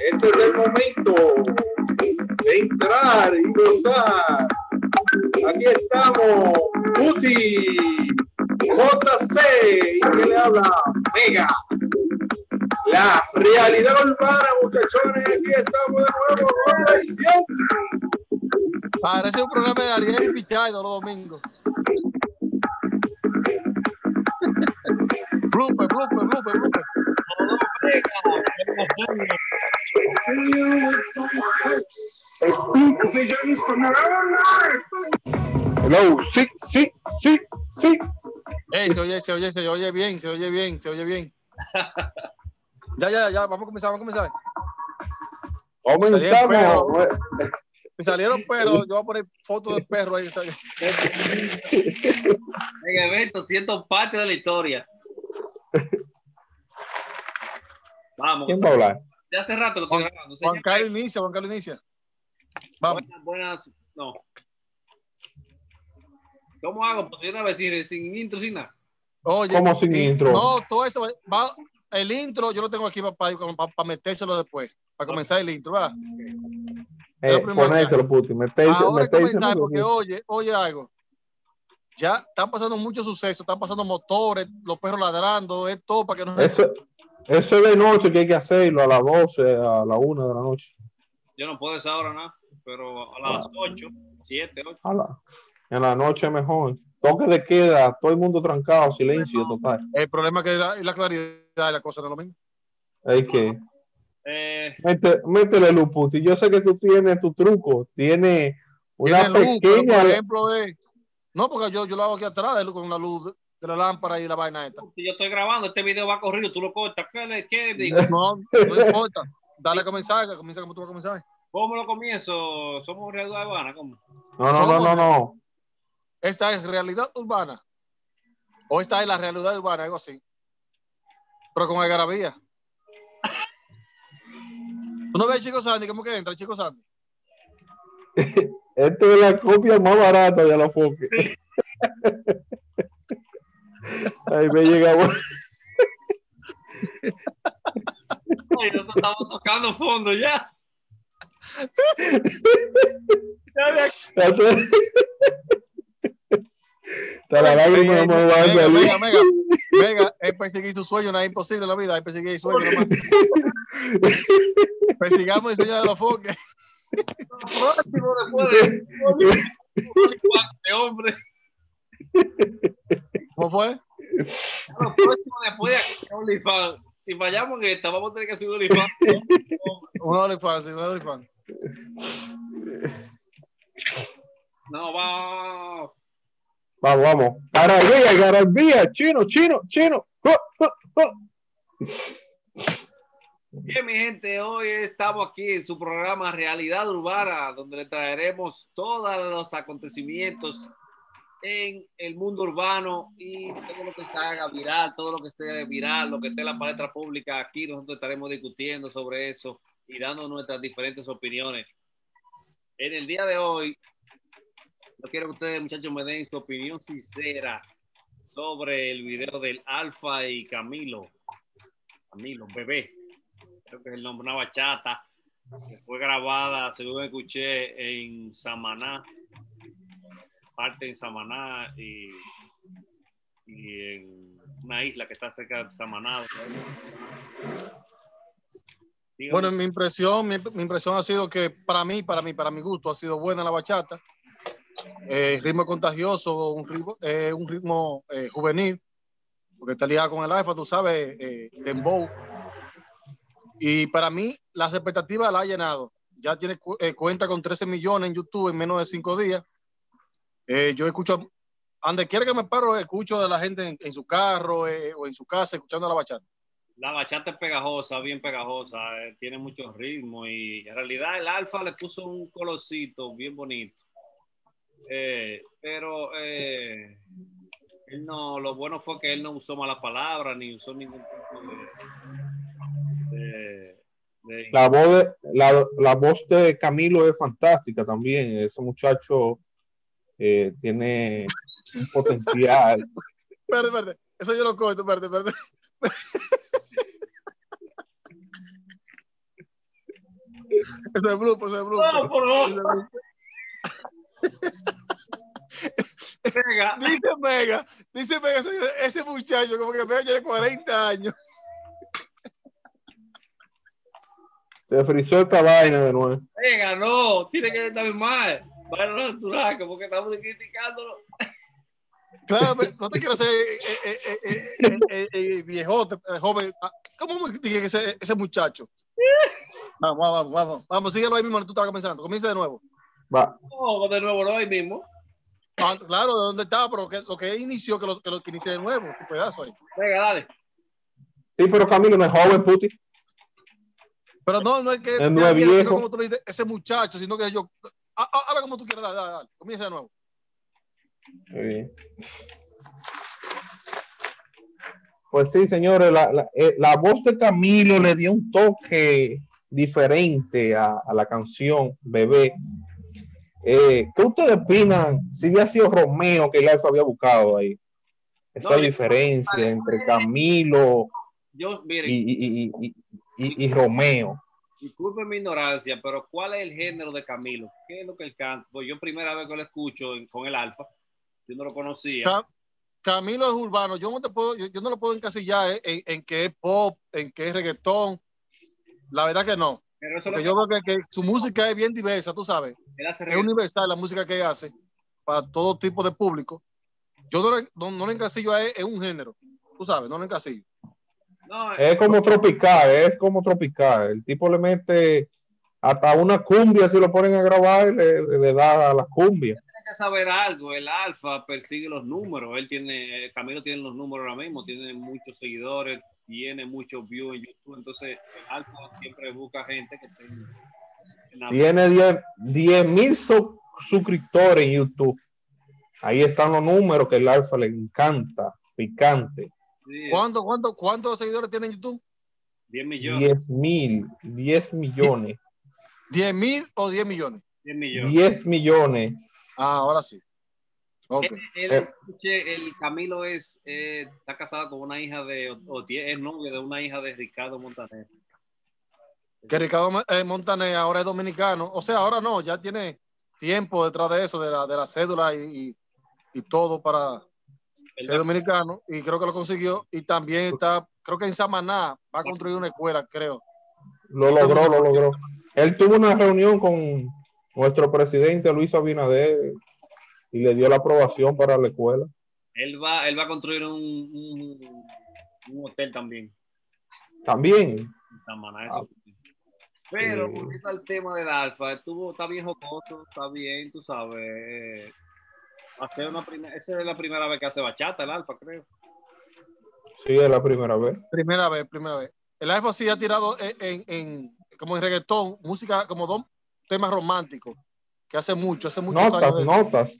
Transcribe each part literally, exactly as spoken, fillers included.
Este es el momento de entrar y gozar. Aquí estamos, Uti, J C, y que le habla Mega. La realidad urbana, muchachones, aquí estamos de nuevo en otra edición. Parece un programa de Ariel y Pichado los domingos. Blooper, blooper, blooper, blooper. Hello, sí, sí, sí, sí. Hey, se oye, se oye, se oye bien, se oye bien, se oye bien. Ya, ya, ya, vamos a comenzar, vamos a comenzar. Comenzamos. Me salieron perros, yo voy a poner fotos de perros ahí. En evento, siento parte de la historia. Vamos. ¿Quién va a hablar? De hace rato que estoy grabando. Juan Carlos inicia, Juan Carlos inicia. Vamos. Buenas, buenas, no. ¿Cómo hago? Porque una vez sin, sin intro, sin nada. Oye, ¿Cómo sin y, intro? No, todo eso va, el intro yo lo tengo aquí para, para, para metérselo después, para comenzar el intro, ¿verdad? Eh, ponérselo, Putin, metérselo. Ahora metérselo, comenzar, porque oye, oye algo. Ya están pasando muchos sucesos, están pasando motores, los perros ladrando, es todo para que no... Eso, eso es de noche que hay que hacerlo, a las doce, a la una de la noche. Yo no puedo esa hora nada, pero a las ocho, siete, ocho. A la, en la noche mejor. Toque de queda, todo el mundo trancado, silencio total. El problema es que la, la claridad de la cosa no es lo mismo. Hay que... Eh, Métele, métele luz, Putin. Yo sé que tú tienes tu truco, tienes una Tiene luz, pero, pequeña... por ejemplo, eh, no, porque yo, yo lo hago aquí atrás, de luz, con la luz de la lámpara y la vaina esta. Si yo estoy grabando, este video va corrido, tú lo cortas. ¿Qué le qué digo? No, no importa. Dale a comenzar, que comienza como tú vas a comenzar. ¿Cómo lo comienzo? ¿Somos realidad urbana? ¿Cómo? No, no, no, no, no. ¿Esta es realidad urbana? ¿O esta es la realidad urbana? Algo así. Pero con algarabía. ¿Tú no ves el Chico Sandy? ¿Cómo que entra el Chico Sandy? Esta es la copia más barata de la Foque. Ahí me llegamos. Ay, nosotros estamos tocando fondo ya. Hasta la lágrima no me va a salir. Mega, mega, mega, es perseguir tu sueño, no es imposible en la vida, es perseguir el sueño nomás. Persigamos el sueño de los foques. Próximo después de, de hombre. ¿Cómo fue? Lo próximo después de OnlyFans. Si fallamos en esta, vamos a tener que hacer un OnlyFans. Un OnlyFans, un OnlyFans. No, va. Vamos, vamos. Garabía, garabía, chino, chino, chino. Oh, oh, oh. Bien, mi gente, hoy estamos aquí en su programa Realidad Urbana, donde le traeremos todos los acontecimientos en el mundo urbano y todo lo que se haga viral, todo lo que esté viral, lo que esté en la palestra pública. Aquí nosotros estaremos discutiendo sobre eso y dando nuestras diferentes opiniones. En el día de hoy, yo quiero que ustedes, muchachos, me den su opinión sincera sobre el video del Alfa y Camilo. Camilo, bebé. Creo que es el nombre, una bachata que fue grabada, según escuché, en Samaná, parte en Samaná y, y en una isla que está cerca de Samaná. Dígame. Bueno, mi impresión, mi, mi impresión ha sido que para mí, para mí, para mi gusto, ha sido buena la bachata. Eh, ritmo contagioso, un ritmo, eh, un ritmo eh, juvenil, porque está ligado con el Alfa, tú sabes, eh, dembow. Y para mí, las expectativas la ha llenado. Ya tiene eh, cuenta con trece millones en YouTube en menos de cinco días. Eh, yo escucho, donde quiera que me paro, escucho a la gente en, en su carro eh, o en su casa escuchando la bachata. La bachata es pegajosa, bien pegajosa, eh, tiene mucho ritmo y en realidad el Alfa le puso un colorcito bien bonito. Eh, pero eh, él no, lo bueno fue que él no usó malas palabras ni usó ningún tipo de... de De... La, voz de, la, la voz de Camilo es fantástica también. Ese muchacho eh, tiene un potencial. Espérate, espérate. Eso yo lo corto, espérate, espérate. Eso es blooper, eso es blooper. No, por favor. Mega. Dice Mega, dice Mega, ese, ese muchacho como que Mega tiene cuarenta años. Se frizó esta vaina de nuevo. Mega, no, tiene que estar mal. Bueno, natural, como que estamos criticándolo. Claro, no te quiero hacer eh, eh, eh, eh, eh, eh, viejote, eh, joven. ¿Cómo me dije que ese, ese muchacho? Vamos, vamos, vamos, vamos, síguelo ahí mismo, tú estabas comenzando. Comienza de nuevo. Va. No, de nuevo, no, ahí mismo. Ah, claro, de dónde estaba, pero que, lo que inició, que lo que, lo que inicie de nuevo, tu pedazo ahí. Venga, dale. Sí, pero Camilo no es joven, puti. Pero no, no es que no es viejo. como tú le dices, ese muchacho, sino que yo. Habla como tú quieras, dale, dale, dale. Comienza de nuevo. Sí. Pues sí, señores, la, la, eh, la voz de Camilo le dio un toque diferente a, a la canción Bebé. Eh, ¿Qué ustedes opinan si hubiera sido Romeo que el Alfa había buscado ahí? Esa no, diferencia yo, entre Camilo yo, miren, y, y, y, y, y, y Romeo. Disculpen mi ignorancia, pero ¿cuál es el género de Camilo? ¿Qué es lo que él canta? Pues yo primera vez que lo escucho en, con el Alfa, yo no lo conocía. Cam Camilo es urbano, yo no te puedo, yo, yo no lo puedo encasillar en, en que es pop, en que es reggaetón. La verdad que no. Pero eso Porque yo creo que, que su música es bien diversa, tú sabes. Es universal la música que hace para todo tipo de público. Yo no le, no, no le encasillo a él en un género, tú sabes, no le encasillo. No, es como no. tropical, es como tropical. El tipo le mete hasta una cumbia, si lo ponen a grabar, le, le da a la cumbia. Tiene que saber algo, el Alfa persigue los números, él tiene, Camilo tiene los números ahora mismo, tiene muchos seguidores, tiene muchos views en YouTube, entonces el Alfa siempre busca gente que tenga. Tiene diez mil su suscriptores en YouTube. Ahí están los números que el Alfa le encanta, picante. Sí. ¿Cuánto, cuánto, ¿Cuántos seguidores tiene en YouTube? diez millones. diez mil, diez millones. ¿diez mil o diez millones? diez millones. diez millones. Ah, ahora sí. Okay. El, el, el Camilo es, eh, está casado con una hija de, o es novio de una hija de Ricardo Montaner. Que Ricardo eh, Montaner ahora es dominicano. O sea, ahora no, ya tiene tiempo detrás de eso, de la, de la cédula y, y, y todo para ser dominicano. Y creo que lo consiguió. Y también está, creo que en Samaná va a construir una escuela, creo. Lo logró, lo logró. Él tuvo una reunión con nuestro presidente Luis Abinader y le dio la aprobación para la escuela. Él va, él va a construir un, un, un hotel también. También. En Samaná, eso. Ah. Pero Sí. volviendo al tema del Alfa, estuvo, está bien jocoso, está bien, tú sabes. Hacer una primera, esa es la primera vez que hace bachata el Alfa, creo. Sí, es la primera vez. Primera vez, primera vez. El Alfa sí ha tirado en, en, en como en reggaetón, música, como dos temas románticos, que hace mucho, hace muchos notas, años. De... Notas,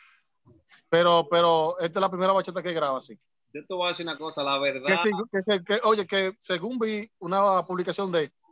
Pero, pero esta es la primera bachata que graba, sí. Yo te voy a decir una cosa, la verdad. Que, que, que, que, oye, que según vi una publicación de él,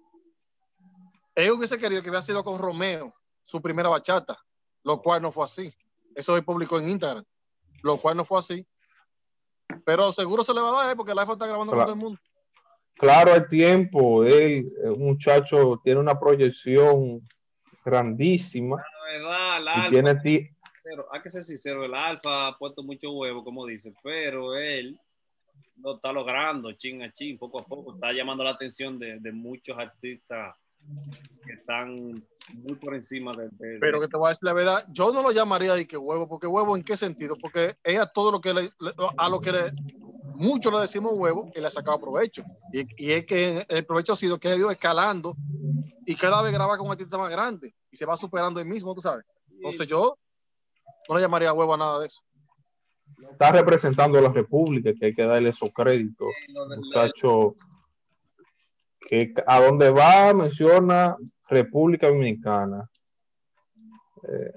él hubiese querido que hubiera sido con Romeo, su primera bachata, lo cual no fue así. Eso él publicó en Instagram, lo cual no fue así. Pero seguro se le va a dar, porque el iPhone está grabando claro. con todo el mundo. Claro, el tiempo. Él, el muchacho, tiene una proyección grandísima. La verdad, el Alfa, y tiene ti hay que ser sincero, el Alfa ha puesto mucho huevo, como dice, pero él lo está logrando, chin a chin, poco a poco. Está llamando la atención de, de muchos artistas que están muy por encima de, de, pero de... que te voy a decir la verdad, yo no lo llamaría de que huevo, porque huevo en qué sentido, porque ella todo lo que le, a lo que le, mucho le decimos huevo y le ha sacado provecho, y, y es que el provecho ha sido que ha ido escalando y cada vez graba con un artista más grande y se va superando él mismo, tú sabes. Entonces yo no le llamaría huevo a nada de eso. Está representando a la República, que hay que darle esos créditos, sí, muchacho, que a donde va menciona República Dominicana. Eh.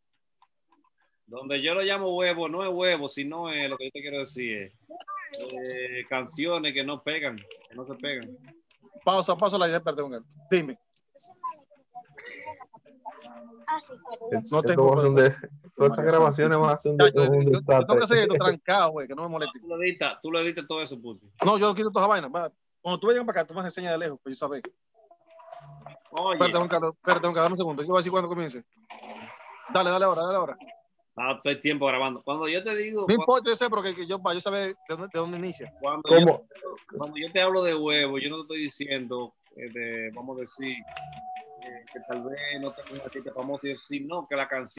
Donde yo lo llamo huevo, no es huevo, sino es lo que yo te quiero decir, eh, canciones que no pegan, que no se pegan. Pausa, pausa la idea, perdón, dime. Ah, sí. No tengo un de, todas estas grabaciones van a ser un, de, un desastre. Yo tengo que hacer esto trancado, güey, que no me moleste. Tú lo editas, tú lo editas todo eso, puto. No, yo lo quito toda esa vaina. Cuando tú vengas para acá, tú me enseñas de lejos, pues yo sabes. Oye, Espérate, Juan Carlos, espérate, Juan Carlos, dame un segundo. Yo voy a decir cuándo comience. Dale, dale ahora, dale ahora. ah, estoy tiempo grabando. Cuando yo te digo, No cuando, importa, yo sé, porque que yo, para yo saber de dónde, de dónde inicia. cuando ¿Cómo? yo, cuando yo te hablo de huevo, yo no te estoy diciendo, eh, de, vamos a decir, eh, que tal vez no tengo un artista famoso y decir, no, que la canción